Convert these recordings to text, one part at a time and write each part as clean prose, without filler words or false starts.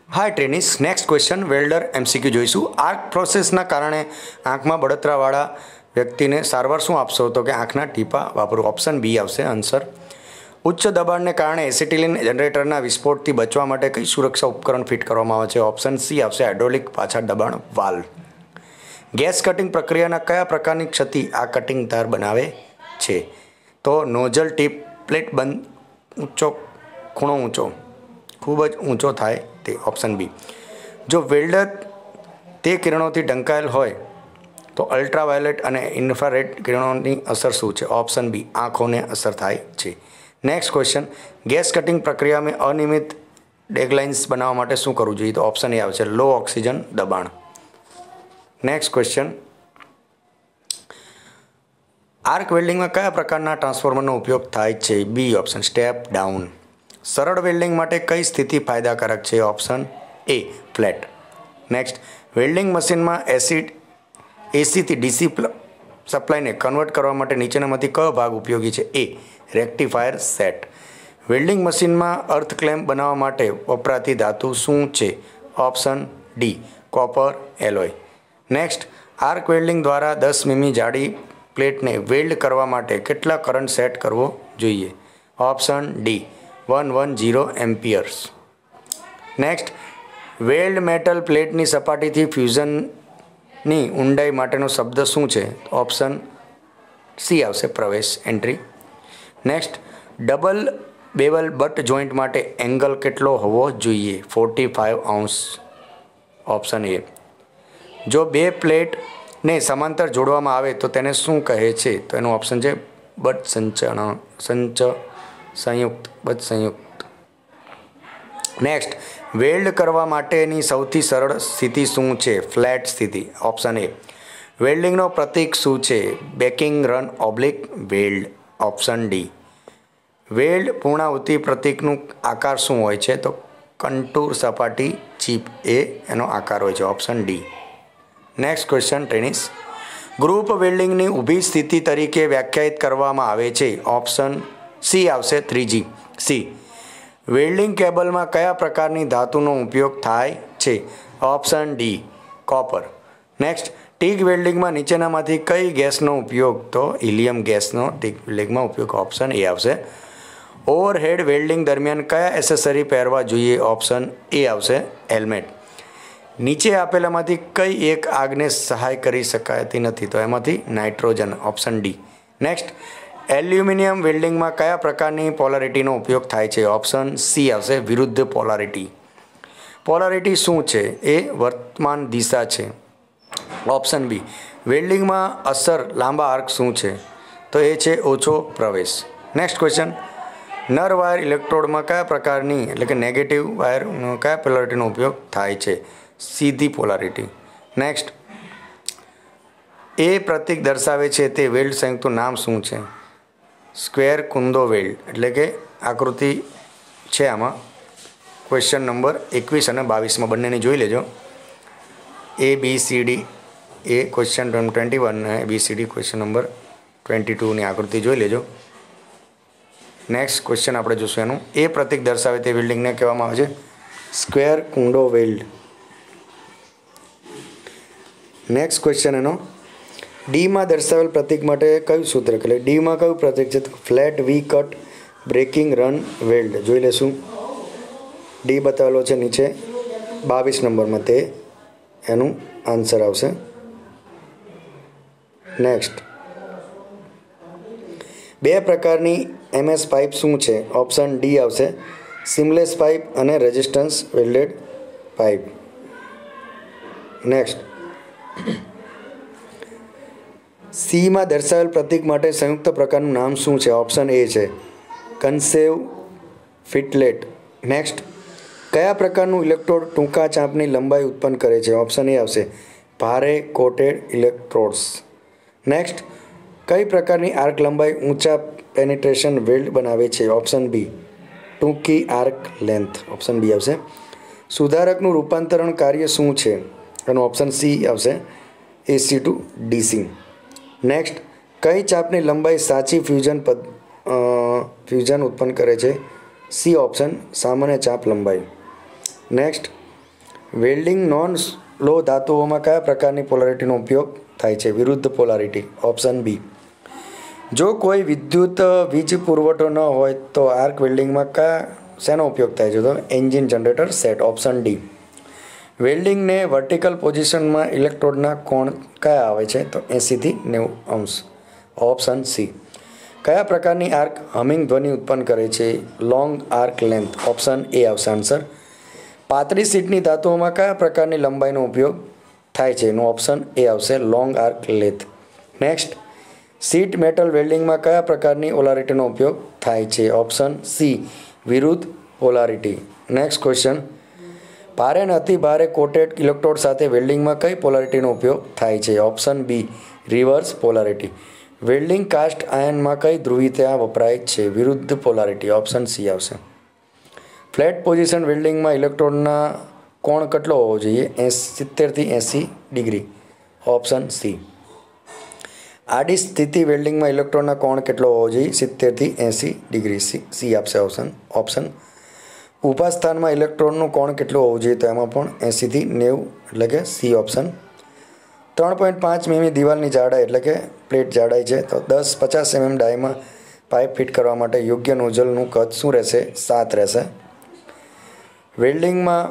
हाय trainees next question welder MCQ જોઈશું arc પ્રોસેસના કારણે આંખમાં બળતરાવાળા વ્યક્તિને સારવાર શું આપશો તો કે આંખના ટીપા વાપરો ઓપ્શન બી આવશે આન્સર ઉચ્ચ દબાણને કારણે એસિટિલિન જનરેટરના વિસ્ફોટથી બચવા માટે કઈ સુરક્ષા ઉપકરણ ફિટ કરવામાં આવે છે ઓપ્શન સી આવશે હાઇડ્રોલિક પાછા દબાણ વાલ્વ ગેસ કટિંગ પ્રક્રિયાના કયા પ્રકારની ક્ષતિ આ કટિંગ ધાર બનાવે છે તો નોઝલ ટીપ પ્લેટ બંધ ઊંચો ખૂણો ઊંચો ખૂબ જ ઊંચો થાય તે ઓપ્શન બી જો વેલ્ડર તે કિરણોથી ઢંકાયેલ હોય તો અલ્ટ્રાવાયોલેટ અને ઇન્ફ્રારેડ કિરણોની અસર શું છે ઓપ્શન બી આંખોને અસર થાય છે નેક્સ્ટ ક્વેશ્ચન ગેસ કટિંગ પ્રક્રિયામાં અનિયમિત ડેડલાઇન્સ બનાવવા માટે શું કરવું જોઈએ તો ઓપ્શન એ આવશે લો ઓક્સિજન દબાણ નેક્સ્ટ ક્વેશ્ચન આર્ક વેલ્ડિંગમાં કયા પ્રકારના ટ્રાન્સફોર્મરનો ઉપયોગ થાય છે બી ઓપ્શન સ્ટેપ ડાઉન સરળ વેલ્ડિંગ માટે કઈ સ્થિતિ ફાયદાકારક છે ઓપ્શન એ ફ્લેટ નેક્સ્ટ વેલ્ડિંગ મશીનમાં એસીથી ડીસી સપ્લાયને કન્વર્ટ કરવા માટે નીચેનામાંથી કયો ભાગ ઉપયોગી છે એ રેક્ટિફાયર સેટ વેલ્ડિંગ મશીનમાં અર્થ ક્લેમ્પ બનાવવા માટે વપરાતી ધાતુ શું છે option D copper alloy next arc welding દ્વારા 10 મીમી જાડી પ્લેટને વેલ્ડ કરવા માટે કેટલા કરંટ સેટ કરવો જોઈએ option D 110 amperes next weld metal પ્લેટની સપાટીથી ફ્યુઝનની ઊંડાઈ માટેનો શબ્દ શું છે ઓપ્શન સી આવશે પ્રવેશ entry next double bevel butt joint માટે એંગલ કેટલો હોવો જોઈએ 45 અંશ ઓપ્શન એ જો બે પ્લેટને સમાંતર જોડવામાં આવે તો તેને શું કહે છે તો એનું ઓપ્શન છે બટ સંયુક્ત નેક્સ્ટ વેલ્ડ કરવા માટેની સૌથી સરળ સ્થિતિ શું છે ફ્લેટ સ્થિતિ ઓપ્શન એ વેલ્ડિંગનો પ્રતીક શું છે backing run oblique weld option D weld પૂર્ણાહુતિ પ્રતીકનું આકાર શું હોય છે તો કન્ટુર સપાટી ચીપ એ એનો આકાર હોય છે option D next question trainees group વેલ્ડિંગની ઊભી સ્થિતિ તરીકે વ્યાખ્યાયિત કરવામાં આવે છે ઓપ્શન સી આવશે 3G સી વેલ્ડિંગ કેબલમાં કયા પ્રકારની ધાતુનો ઉપયોગ થાય છે option D copper next TIG વેલ્ડિંગમાં નીચેનામાંથી કઈ ગેસનો ઉપયોગ તો હિલિયમ ગેસનો ટીગ વેલ્ડિંગમાં ઉપયોગ ઓપ્શન એ આવશે ઓવરહેડ વેલ્ડિંગ દરમિયાન કયા એસેસરી પહેરવા જોઈએ ઓપ્શન એ આવશે હેલ્મેટ નીચે આપેલામાંથી કઈ એક આગને સહાય કરી શકાતી નથી તો એમાંથી nitrogen option D next aluminium વેલ્ડિંગમાં કયા પ્રકારની પોલારિટીનો ઉપયોગ થાય છે ઓપ્શન સી આવશે વિરુદ્ધ પોલારિટી શું છે એ વર્તમાન દિશા છે ઓપ્શન બી વેલ્ડિંગમાં અસર લાંબા આર્ક શું છે તો એ છે ઓછો પ્રવેશ નેક્સ્ટ ક્વેશ્ચન નર વાયર ઇલેક્ટ્રોડમાં કયા પ્રકારની એટલે કે નેગેટિવ વાયરનો કયા પોલારિટીનો ઉપયોગ થાય છે સીધી પોલારિટી નેક્સ્ટ એ પ્રતીક દર્શાવે છે તે વેલ્ડ સંયુક્તનું નામ શું છે સ્ક્વેર કુંદો વેલ્ડ એટલે કે આકૃતિ છે આમાં ક્વેશ્ચન નંબર 21 અને 22માં બંનેની જોઈ લેજો ABCD એ ક્વેશ્ચન 21 અને ABCD ક્વેશ્ચન નંબર 22ની આકૃતિ જોઈ લેજો નેક્સ્ટ ક્વેશ્ચન આપણે જોશું એનું એ પ્રતીક દર્શાવે તે વેલ્ડિંગને કહેવામાં આવે છે સ્ક્વેર કુંડો વેલ્ડ નેક્સ્ટ ક્વેશ્ચન એનો ડીમાં દર્શાવેલ પ્રતીક માટે કયું સૂત્ર એટલે ડીમાં કયું પ્રતીક છે તો flat V cut breaking run weld જોઈ લેશું ડી બતાવેલો છે નીચે 22 નંબરમાં તે એનું આન્સર આવશે નેક્સ્ટ બે પ્રકારની MS પાઇપ શું છે ઓપ્શન ડી આવશે સીમલેસ પાઇપ અને રેઝિસ્ટન્સ વેલ્ડેડ પાઇપ નેક્સ્ટ સીમાં દર્શાવેલ પ્રતીક માટે સંયુક્ત પ્રકારનું નામ શું છે ઓપ્શન એ છે કન્સેવ ફિટલેટ નેક્સ્ટ કયા પ્રકારનું ઇલેક્ટ્રોડ ટૂંકા ચાંપની લંબાઈ ઉત્પન્ન કરે છે ઓપ્શન એ આવશે ભારે કોટેડ ઇલેક્ટ્રોડ્સ નેક્સ્ટ કઈ પ્રકારની આર્ક લંબાઈ ઊંચા પેનિટ્રેશન વેલ્ડ બનાવે છે ઓપ્શન બી ટૂંકી આર્ક લેન્થ ઓપ્શન બી આવશે સુધારકનું રૂપાંતરણ કાર્ય શું છે એનું ઓપ્શન સી આવશે AC ટુ DC નેક્સ્ટ કઈ ચાપની લંબાઈ સાચી ફ્યુઝન ઉત્પન્ન કરે છે સી ઓપ્શન સામાન્ય ચાપ લંબાઈ નેક્સ્ટ વેલ્ડિંગ નોન લો ધાતુઓમાં કયા પ્રકારની પોલારિટીનો ઉપયોગ થાય છે? વિરુદ્ધ પોલારિટી, ઓપ્શન બી. જો કોઈ વિદ્યુત વીજ પુરવઠો ન હોય તો આર્ક વેલ્ડિંગમાં શેનો ઉપયોગ થાય છે? તો engine generator set, option D. વેલ્ડિંગને વર્ટિકલ પોઝિશનમાં ઇલેક્ટ્રોડના કોણ કયા આવે છે? તો 80 થી 90 અંશ, ઓપ્શન સી. કયા પ્રકારની આર્ક હમિંગ ધ્વનિ ઉત્પન્ન કરે છે? Long arc length, option A આવશે આન્સર. પાતળી શીટની ધાતુઓમાં કયા પ્રકારની લંબાઈનો ઉપયોગ થાય છે? એનું ઓપ્શન એ આવશે long arc length. Next, sheet metal વેલ્ડિંગમાં કયા પ્રકારની પોલારિટીનો ઉપયોગ થાય છે? ઓપ્શન સી, વિરુદ્ધ પોલારિટી. નેક્સ્ટ ક્વેશ્ચન, ભારે અને અતિ ભારે કોટેડ ઇલેક્ટ્રોડ સાથે વેલ્ડિંગમાં કઈ પોલારિટીનો ઉપયોગ થાય છે? ઓપ્શન બી, રિવર્સ પોલારિટી. વેલ્ડિંગ કાસ્ટ આયર્નમાં કઈ ધ્રુવીયતા વપરાય છે? વિરુદ્ધ પોલારિટી, ઓપ્શન સી આવશે. ફ્લેટ પોઝિશન વેલ્ડિંગમાં ઇલેક્ટ્રોડના કોણ કેટલો હોવો જોઈએ? 70 થી 80 ડિગ્રી, ઓપ્શન સી. આડી સ્થિતિ વેલ્ડિંગમાં ઇલેક્ટ્રોડના કોણ કેટલો હોવો જોઈએ? 70 થી 80 ડિગ્રી, સી આપશે ઓપ્શન. ઊભા સ્થાનમાં ઇલેક્ટ્રોડનું કોણ કેટલું હોવું જોઈએ? તો એમાં પણ 80 થી 90, એટલે કે સી ઓપ્શન. 3.5 મીમી દિવાલની જાડાઈ એટલે કે પ્લેટ જાડાઈ છે, તો 50 mm ડાયમાં પાઇપ ફિટ કરવા માટે યોગ્ય નોઝલનું કદ શું રહેશે? 7 રહેશે. વેલ્ડિંગમાં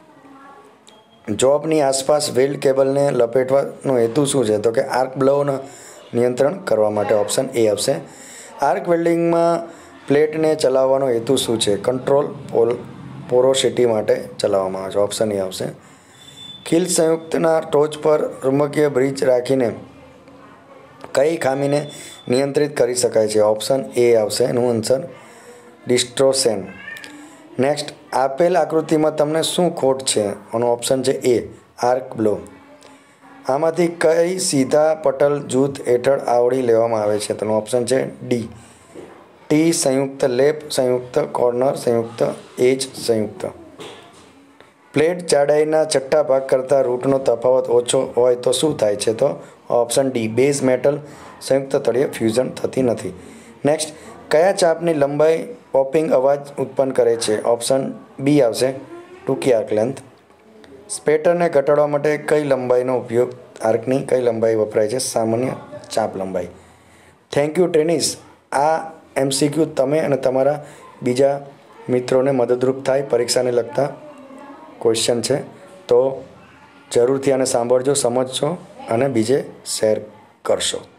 જોબની આસપાસ વેલ્ડ કેબલને લપેટવાનો હેતુ શું છે? તો કે આર્ક બ્લોનું નિયંત્રણ કરવા માટે, ઓપ્શન એ આવશે. આર્ક વેલ્ડિંગમાં પ્લેટને ચલાવવાનો હેતુ શું છે? કંટ્રોલ પોરોસિટી માટે ચલાવવામાં આવે છે, ઓપ્શન એ આવશે. ખીલ સંયુક્તના ટોચ પર ચુંબકીય બ્રિજ રાખીને કઈ ખામીને નિયંત્રિત કરી શકાય છે? ઓપ્શન એ આવશે એનું આન્સર, ડિસ્ટોર્શન. નેક્સ્ટ, આપેલ આકૃતિમાં તમને શું ખોટ છે? એનો ઓપ્શન છે એ, આર્ક બ્લો. આમાંથી કઈ સીધા પટલ જૂથ હેઠળ આવરી લેવામાં આવે છે? તેનો ઓપ્શન છે ડી, ટી સંયુક્ત, લેપ સંયુક્ત, કોર્નર સંયુક્ત, એજ સંયુક્ત. પ્લેટ જાડાઈના છઠ્ઠા ભાગ કરતાં રૂટનો તફાવત ઓછો હોય તો શું થાય છે? તો ઓપ્શન ડી, બેઝ મેટલ સંયુક્ત તળિયે ફ્યુઝન થતી નથી. નેક્સ્ટ, કયા ચાપની લંબાઈ પોપિંગ અવાજ ઉત્પન્ન કરે છે? ઓપ્શન બી આવશે, ટૂંકી આર્ક લેન્થ. સ્પેટરને ઘટાડવા માટે કઈ લંબાઈનો ઉપયોગ, આર્કની કઈ લંબાઈ વપરાય છે? સામાન્ય ચાપ લંબાઈ. Thank you trainees. આ MCQ તમે અને તમારા બીજા મિત્રોને મદદરૂપ થાય, પરીક્ષાને લગતા ક્વેશ્ચન છે, તો જરૂરથી આને સાંભળજો, સમજજો અને બીજે શેર કરશો.